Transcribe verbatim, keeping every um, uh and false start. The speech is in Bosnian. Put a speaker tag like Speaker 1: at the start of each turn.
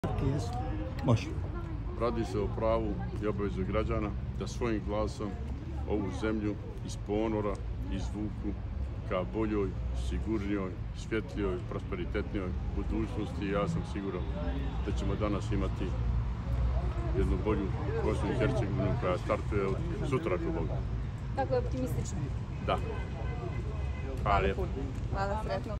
Speaker 1: Može.
Speaker 2: Radi se o pravu i obavezu građana da svojim glasom ovu zemlju iz ponora izvuku ka boljoj, sigurnijoj, svjetlijoj, prosperitetnijoj budućnosti. Ja sam siguran da ćemo danas imati jednu bolju Bosnu i Hercegovinu koja startuje od sutra ako Bog.
Speaker 3: Tako je optimistično.
Speaker 2: Da. Hvala lijepo.
Speaker 3: Hvala, sretno.